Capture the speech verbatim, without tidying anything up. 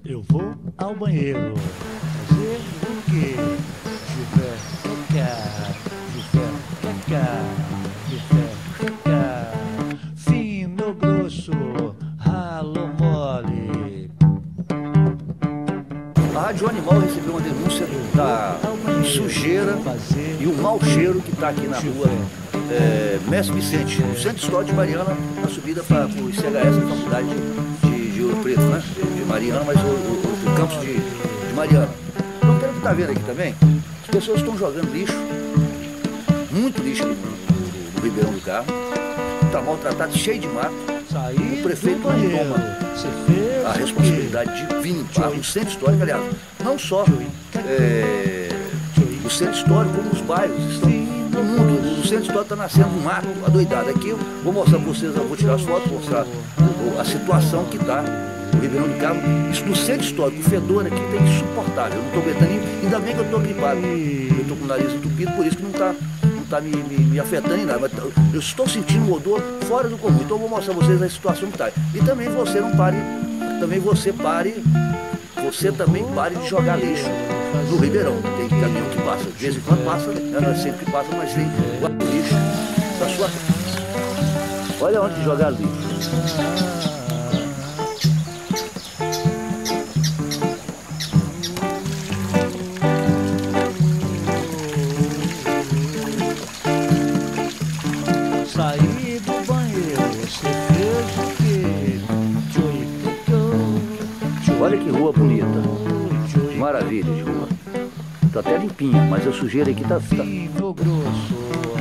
Eu vou ao banheiro fazer o quê? Juvé, caca, juvé, caca, juvé, caca, fino, grosso, ralo, mole. A Rádio Animal recebeu uma denúncia da sujeira e o mau cheiro que está aqui na rua é, Mestre Vicente, no centro histórico de Mariana, na subida para o I C H S, na faculdade de, de Ouro Preto, né? De Mariana, mas o, o, o campus de, de Mariana. Então, pelo que está vendo aqui também, as pessoas estão jogando lixo, muito lixo aqui no, no Ribeirão do Carmo, está maltratado, cheio de mato. O prefeito não toma a responsabilidade de vir limpar o centro histórico, aliás, não só é, o centro histórico, como os bairros estão no mundo. O centro histórico está nascendo um mato adoidado. Aqui eu vou mostrar para vocês, eu vou tirar as fotos, mostrar a situação que está o Ribeirão do Carmo. Isso no centro histórico, o fedor aqui está insuportável. Eu não estou aguentando, ainda bem que eu estou gripado, eu estou com o nariz entupido, por isso que não está está me, me, me afetando em nada, mas eu estou sentindo um odor fora do comum. Então eu vou mostrar a vocês a situação que está. E também você não pare, também você pare, você também pare de jogar lixo no Ribeirão. Tem caminhão que passa, de vez em quando passa, não é sempre que passa, mas tem guarda lixo da sua casa. Olha onde jogar lixo. Saí do banheiro, você fez o quê? Olha que rua bonita, maravilha de rua. Tá até limpinha, mas a sujeira aqui tá... tá... Fino, grosso,